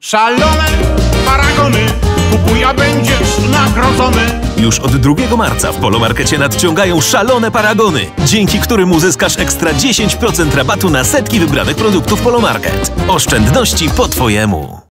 Szalone paragony, kupuj, a będziesz nagrodzony. Już od 2 marca w Polomarkecie nadciągają szalone paragony, dzięki którym uzyskasz ekstra 10% rabatu na setki wybranych produktów Polomarket. Oszczędności po Twojemu.